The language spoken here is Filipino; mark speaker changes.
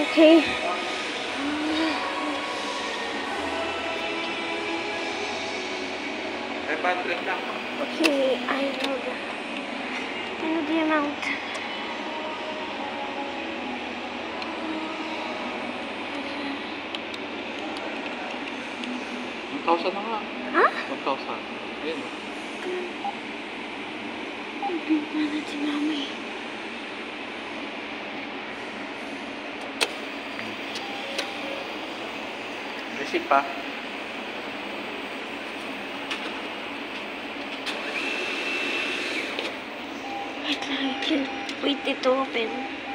Speaker 1: Okay.
Speaker 2: 500 lang.
Speaker 1: Okay, I know the amount.
Speaker 2: $1,000 na nga.
Speaker 1: Ha?
Speaker 2: 1,000. Ayun.
Speaker 1: Pinta na si Mami.
Speaker 2: Receipt pa.
Speaker 1: Wait lang, I can wait it to open.